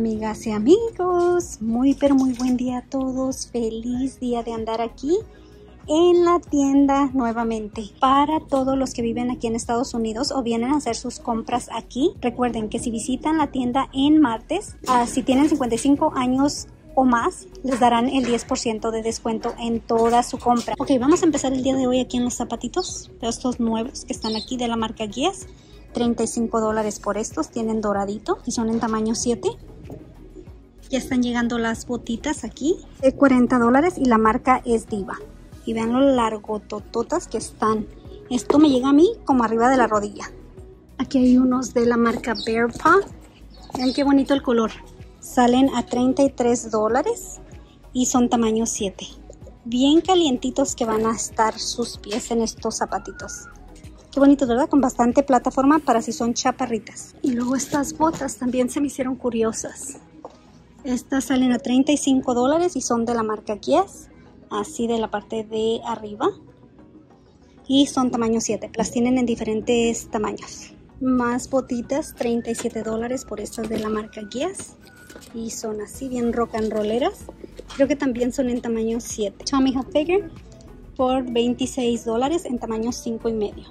Amigas y amigos, muy pero muy buen día a todos. Feliz día de andar aquí en la tienda nuevamente. Para todos los que viven aquí en Estados Unidos o vienen a hacer sus compras aquí, recuerden que si visitan la tienda en martes, si tienen 55 años o más, les darán el 10% de descuento en toda su compra. Ok, vamos a empezar el día de hoy aquí en los zapatitos, estos nuevos que están aquí de la marca Guías. $35 por estos, tienen doradito y son en tamaño 7. Ya están llegando las botitas aquí de $40 y la marca es Diva. Y vean lo largotototas que están. Esto me llega a mí como arriba de la rodilla. Aquí hay unos de la marca Bear Paw. Vean qué bonito el color. Salen a $33 y son tamaño 7. Bien calientitos que van a estar sus pies en estos zapatitos. Qué bonito, ¿verdad? Con bastante plataforma para si son chaparritas. Y luego estas botas también se me hicieron curiosas. Estas salen a $35 y son de la marca Guías. Así de la parte de arriba. Y son tamaño 7. Las tienen en diferentes tamaños. Más botitas, $37 por estas de la marca Guías. Y son así bien rock and rolleras. Creo que también son en tamaño 7. Tommy Hilfiger por $26 en tamaño 5,5.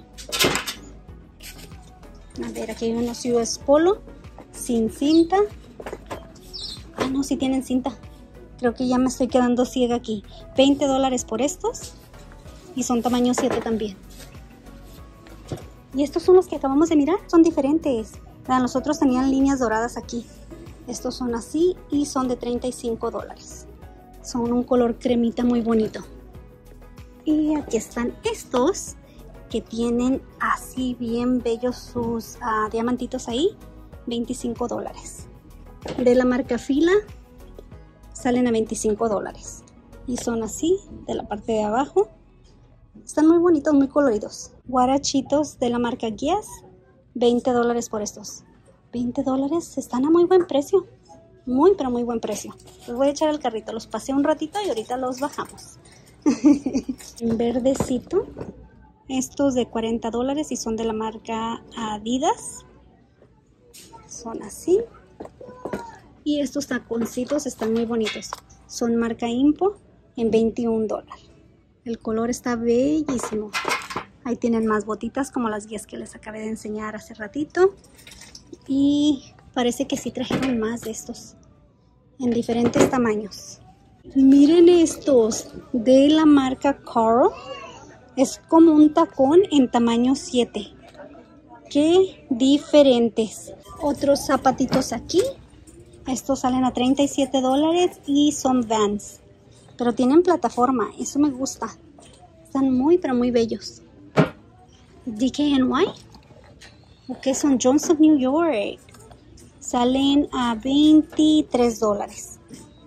A ver, aquí hay unos US Polo sin cinta. Ah, no, sí tienen cinta. Creo que ya me estoy quedando ciega aquí. $20 por estos. Y son tamaño 7 también. Y estos son los que acabamos de mirar. Son diferentes. Vean, los otros tenían líneas doradas aquí. Estos son así y son de $35. Son un color cremita muy bonito. Y aquí están estos que tienen así bien bellos sus diamantitos ahí. $25. De la marca Fila salen a $25. Y son así de la parte de abajo. Están muy bonitos, muy coloridos. Guarachitos de la marca Guías. $20 por estos. $20 están a muy buen precio. Muy pero muy buen precio. Los voy a echar al carrito. Los pasé un ratito y ahorita los bajamos. En verdecito. Estos de $40 y son de la marca Adidas. Son así. Y estos taconcitos están muy bonitos. Son marca Impo en $21. El color está bellísimo. Ahí tienen más botitas como las guías que les acabé de enseñar hace ratito. Y parece que sí trajeron más de estos. En diferentes tamaños. Miren estos de la marca Carl. Es como un tacón en tamaño 7. Qué diferentes. Otros zapatitos aquí. Estos salen a $37 y son Vans. Pero tienen plataforma. Eso me gusta. Están muy pero muy bellos. DKNY. Ok, son Johnson New York. Salen a $23.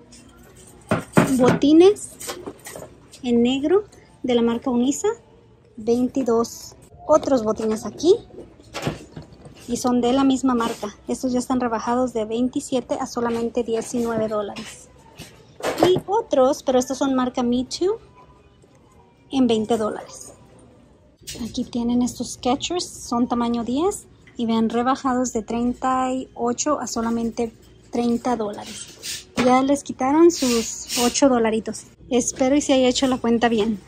Botines en negro de la marca Unisa, $22. Otros botines aquí y son de la misma marca. Estos ya están rebajados de $27 a solamente $19. Y otros, pero estos son marca Me Too, en $20. Aquí tienen estos Skechers, son tamaño 10 y vean, rebajados de $38 a solamente $30. Ya les quitaron sus $8. Espero y se haya hecho la cuenta bien.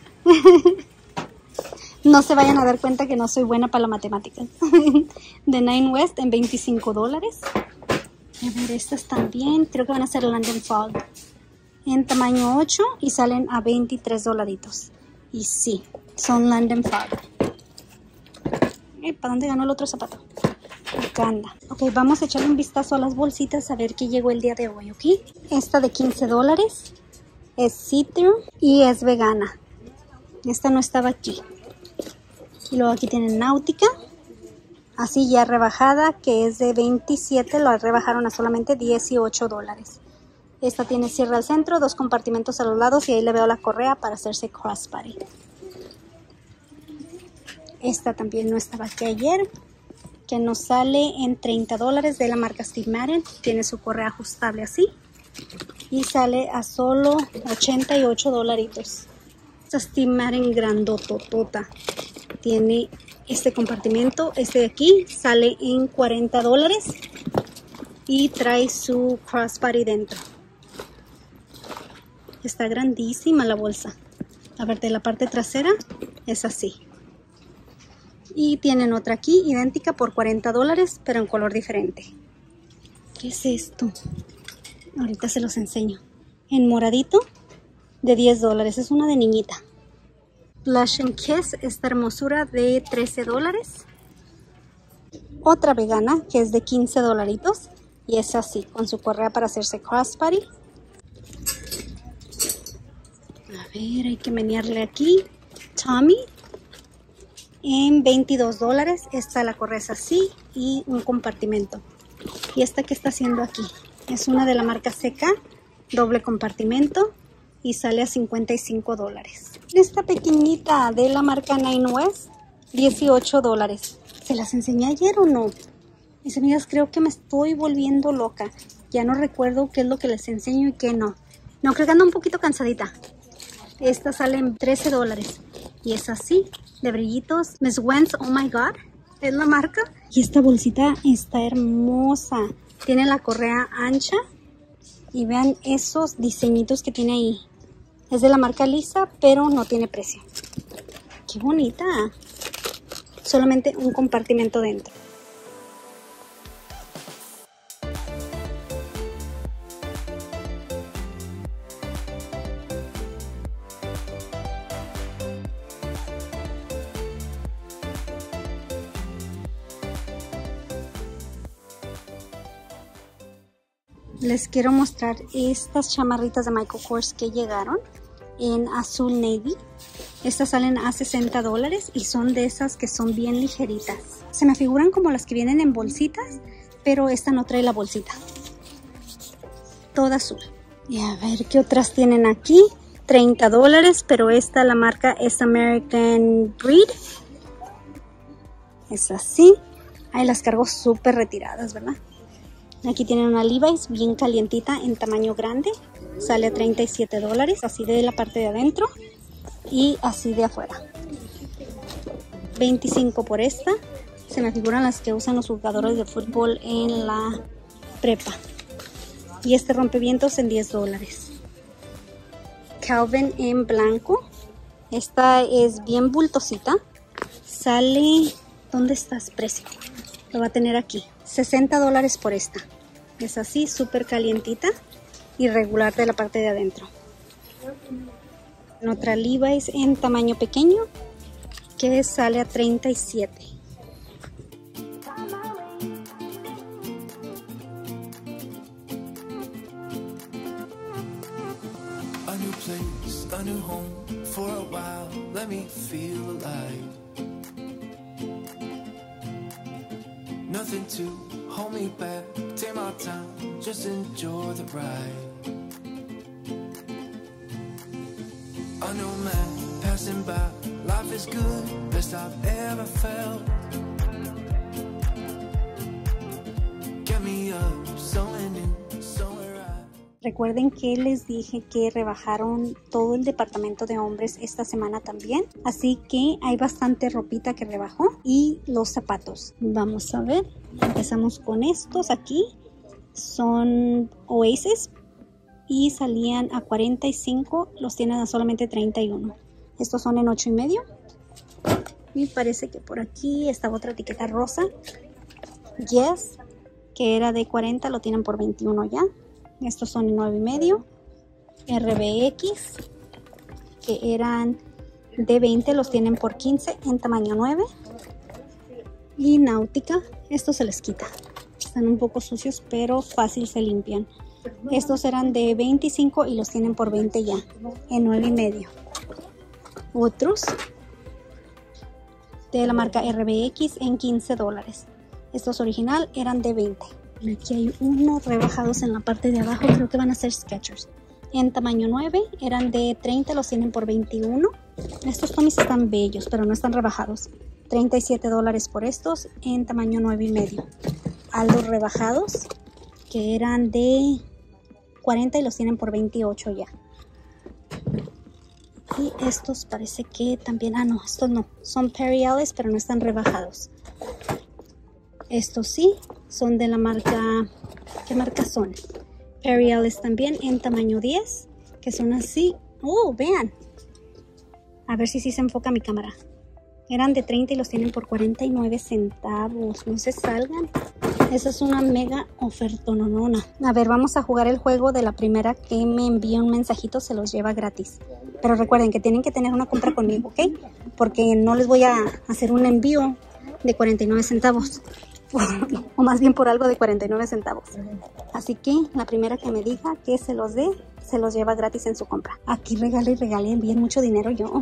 No se vayan a dar cuenta que no soy buena para la matemática. De Nine West en $25. A ver, estas también. Creo que van a ser London Fog. En tamaño 8 y salen a $23. Y sí, son London Fog. ¿Para dónde ganó el otro zapato? Acá anda. Ok, vamos a echarle un vistazo a las bolsitas a ver qué llegó el día de hoy, ¿ok? Esta de $15 es see-through y es vegana. Esta no estaba aquí. Y luego aquí tienen Náutica, así ya rebajada, que es de 27, lo rebajaron a solamente $18. Esta tiene cierre al centro, 2 compartimentos a los lados y ahí le veo la correa para hacerse crossbody. Esta también no estaba aquí ayer, que nos sale en $30 de la marca Steve Madden. Tiene su correa ajustable así y sale a solo $88. Esta Steve Madden grandototota. Tiene este compartimento, este de aquí, sale en $40. y trae su crossbody dentro. Está grandísima la bolsa. A ver, de la parte trasera es así. Y tienen otra aquí, idéntica, por $40, pero en color diferente. ¿Qué es esto? Ahorita se los enseño. En moradito, de $10. Es una de niñita. Blush and Kiss, esta hermosura de $13. Otra vegana, que es de $15. Y es así, con su correa para hacerse crossbody. A ver, hay que menearle aquí. Tommy, en $22. Esta la correa es así y un compartimento. Y esta que está haciendo aquí es una de la marca Seca, doble compartimento y sale a $55. Esta pequeñita de la marca Nine West, $18. ¿Se las enseñé ayer o no? Mis amigas, creo que me estoy volviendo loca. Ya no recuerdo qué es lo que les enseño y qué no. No, creo que ando un poquito cansadita. Esta sale en $13 y es así, de brillitos. Miss Wentz, oh my god, es la marca. Y esta bolsita está hermosa. Tiene la correa ancha y vean esos diseñitos que tiene ahí. Es de la marca Lisa, pero no tiene precio. ¡Qué bonita! Solamente un compartimento dentro. Les quiero mostrar estas chamarritas de Michael Kors que llegaron en azul navy. Estas salen a $60 y son de esas que son bien ligeritas. Se me figuran como las que vienen en bolsitas, pero esta no trae la bolsita. Toda azul. Y a ver qué otras tienen aquí. $30, pero esta la marca es American Breed. Es así. Ahí las cargo súper retiradas, ¿verdad? Aquí tienen una Levi's bien calientita en tamaño grande. Sale a $37, así de la parte de adentro y así de afuera. $25 por esta. Se me figuran las que usan los jugadores de fútbol en la prepa. Y este rompevientos en $10. Calvin en blanco. Esta es bien bultosita. Sale... ¿Dónde estás, precio? Lo va a tener aquí. $60 por esta. Es así, súper calientita y regular de la parte de adentro. Otra Levi's en tamaño pequeño que sale a $37. A new place, a new home, for a while, let me feel alive. Nothing to hold me back, take my time, just enjoy the ride. A new man passing by, life is good, best I've ever felt. Get me up, somewhere new, somewhere right. Recuerden que les dije que rebajaron todo el departamento de hombres esta semana también. Así que hay bastante ropita que rebajó y los zapatos. Vamos a ver. Empezamos con estos aquí. Son Oasis y salían a $45. Los tienen a solamente $31. Estos son en $8.50. Y parece que por aquí estaba otra etiqueta rosa. Yes, que era de $40. Lo tienen por $21 ya. Estos son en $9.50. RBX, que eran de $20, los tienen por $15 en tamaño 9. Y Náutica, estos se les quita. Están un poco sucios, pero fácil se limpian. Estos eran de $25 y los tienen por $20 ya, en $9.50. Otros de la marca RBX en $15. Estos original eran de $20. Aquí hay unos rebajados en la parte de abajo, creo que van a ser Skechers. En tamaño 9, eran de $30, los tienen por $21. Estos Tommys están bellos, pero no están rebajados. $37 por estos, en tamaño 9.50. Aldos rebajados, que eran de $40 y los tienen por $28 ya. Y estos parece que también, no, estos no. Son Perry Ellis, pero no están rebajados. Estos sí, Son de la marca, ¿qué marca son? Ariels también en tamaño 10, que son así. Oh, vean. A ver si sí se enfoca mi cámara. Eran de 30 y los tienen por 49 centavos. No se salgan. Esa es una mega oferta, no. A ver, vamos a jugar el juego de la primera que me envía un mensajito, se los lleva gratis. Pero recuerden que tienen que tener una compra conmigo, ¿ok? Porque no les voy a hacer un envío de 49 centavos. O más bien por algo de 49 centavos. Así que la primera que me diga que se los dé, se los lleva gratis en su compra. Aquí regale y regale, envíen mucho dinero yo.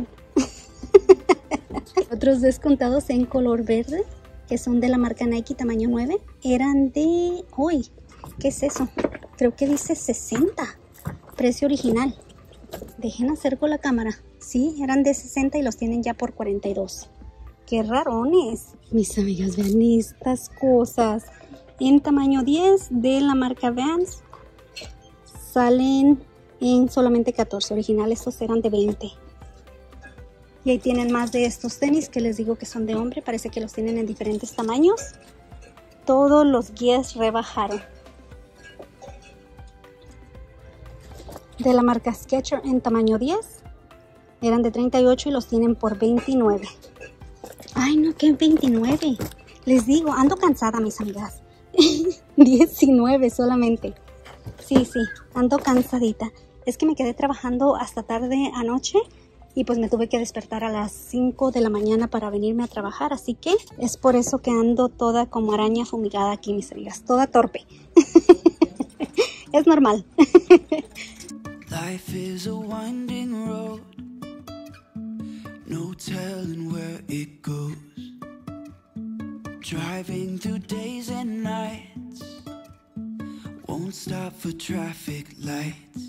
Otros descontados en color verde, que son de la marca Nike tamaño 9, eran de... ¡Uy! ¿Qué es eso? Creo que dice 60. Precio original. Dejen hacer con la cámara. Sí, eran de 60 y los tienen ya por 42. ¡Qué rarones! Mis amigas, vean estas cosas. En tamaño 10 de la marca Vans. Salen en solamente 14. Original estos eran de 20. Y ahí tienen más de estos tenis que les digo que son de hombre. Parece que los tienen en diferentes tamaños. Todos los guías rebajaron. De la marca Skechers en tamaño 10. Eran de 38 y los tienen por 29. Ay, no, que 29. Les digo, ando cansada, mis amigas. 19 solamente. Sí, ando cansadita. Es que me quedé trabajando hasta tarde anoche. Y pues me tuve que despertar a las 5 de la mañana para venirme a trabajar. Así que es por eso que ando toda como araña fumigada aquí, mis amigas. Toda torpe. Es normal. Life is a winding road, no telling where it goes. Driving through days and nights, won't stop for traffic lights.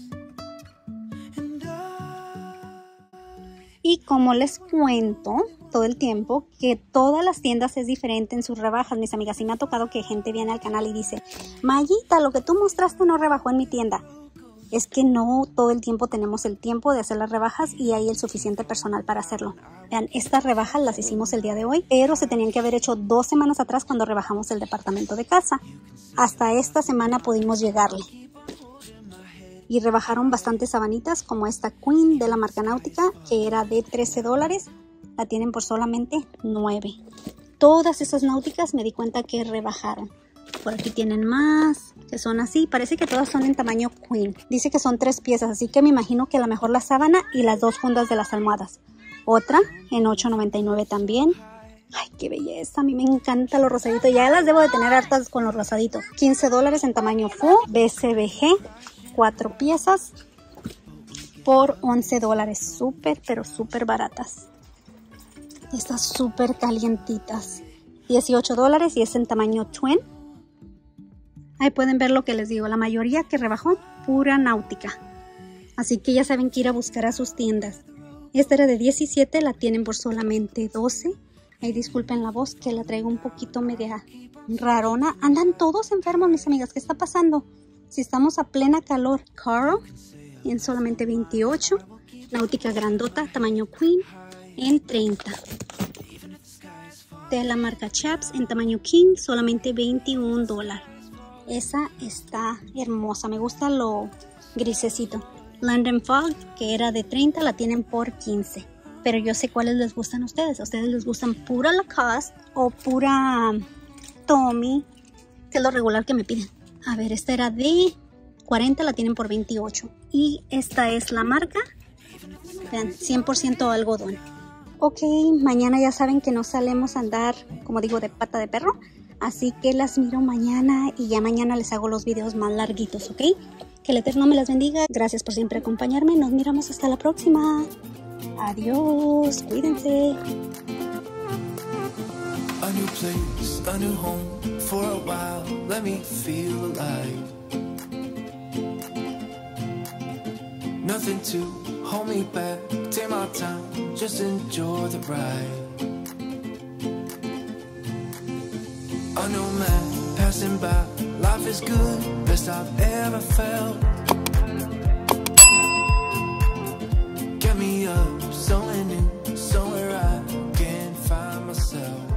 Y como les cuento todo el tiempo que todas las tiendas es diferente en sus rebajas, mis amigas. Y me ha tocado que gente viene al canal y dice, Mayita, lo que tú mostraste no rebajó en mi tienda. Es que no todo el tiempo tenemos el tiempo de hacer las rebajas y hay el suficiente personal para hacerlo. Vean, estas rebajas las hicimos el día de hoy, pero se tenían que haber hecho 2 semanas atrás cuando rebajamos el departamento de casa. Hasta esta semana pudimos llegarle. Y rebajaron bastantes sabanitas como esta Queen de la marca Náutica, que era de $13. La tienen por solamente 9. Todas esas náuticas me di cuenta que rebajaron. Por aquí tienen más, que son así. Parece que todas son en tamaño Queen. Dice que son 3 piezas, así que me imagino que a lo mejor la sábana y las 2 fundas de las almohadas. Otra en $8.99 también. Ay, qué belleza, a mí me encanta lo rosadito. Ya las debo de tener hartas con los rosaditos. $15 en tamaño full, BCBG. 4 piezas por $11. Súper, pero súper baratas. Estas súper calientitas. $18 y es en tamaño twin. Ahí pueden ver lo que les digo. La mayoría que rebajó, pura náutica. Así que ya saben que ir a buscar a sus tiendas. Esta era de 17, la tienen por solamente 12. Ahí disculpen la voz que la traigo un poquito media rarona. Andan todos enfermos, mis amigas. ¿Qué está pasando? Si estamos a plena calor. Carl en solamente 28. Náutica grandota, tamaño Queen, en 30. De la marca Chaps en tamaño King, solamente $21. Esa está hermosa. Me gusta lo grisecito. London Fog, que era de 30, la tienen por 15. Pero yo sé cuáles les gustan a ustedes. A ustedes les gustan pura Lacoste o pura Tommy, que es lo regular que me piden. A ver, esta era de 40, la tienen por 28. Y esta es la marca. Vean, 100% algodón. Ok, mañana ya saben que no salemos a andar, como digo, de pata de perro. Así que las miro mañana y ya mañana les hago los videos más larguitos, ¿ok? Que el Eterno me las bendiga. Gracias por siempre acompañarme. Nos miramos hasta la próxima. Adiós, cuídense. A new place, a new home, for a while, let me feel alive. Nothing to hold me back, take my time, just enjoy the ride. A new man passing by, life is good, best I've ever felt. Get me up, somewhere new, somewhere I can find myself.